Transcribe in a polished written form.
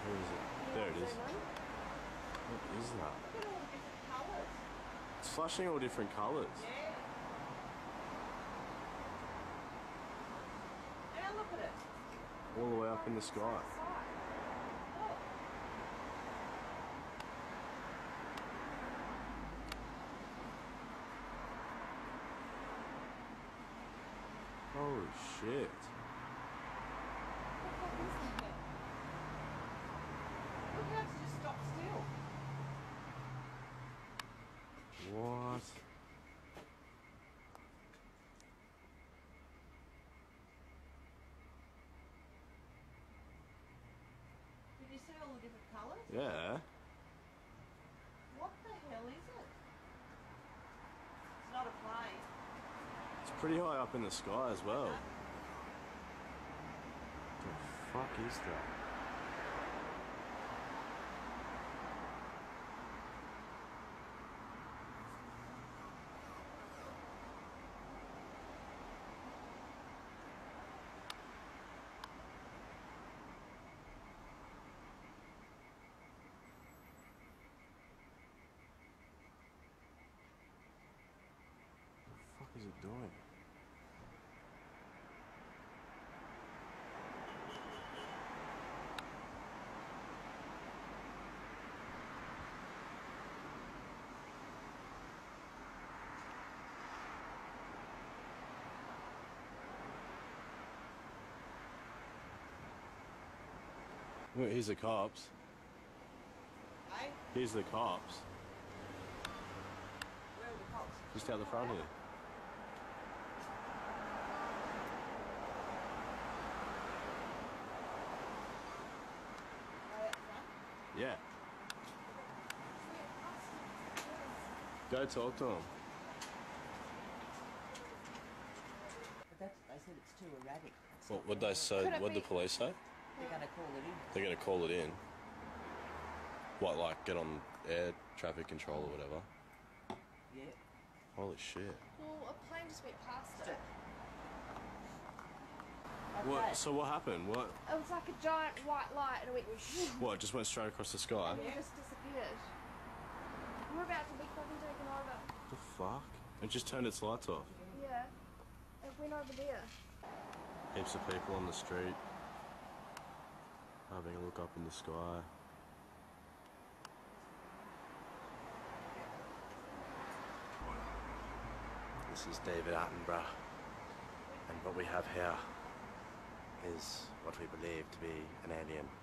Where is it? There it is. What is that? Look at all the different colours. It's flashing all different colours. Yeah. Now look at it. All the way up in the sky. Look. Holy shit. What is that? Look how it's just stopped still. What? Did you see all the different colours? Yeah. What the hell is it? It's not a plane. It's pretty high up in the sky as well. What the fuck is that? What the fuck is it doing? Look, here's the cops. Hey? Here's the cops. Where are the cops? Just out the front here. Right out front? Yeah. Go talk to him. But that's, they said it's too erratic. It's What not would they say? Could it What'd the be- police say? They're going to call it in. They're going to call it in. What, like get on air traffic control or whatever? Yeah. Holy shit. Well, a plane just went past it. What? So what happened? What? It was like a giant white light and it went whoosh, What? Just went straight across the sky? and it just disappeared. We're about to be fucking taken over. What the fuck? It just turned its lights off. Yeah. It went over there. Heaps of people on the street having a look up in the sky. This is David Attenborough, and what we have here is what we believe to be an alien.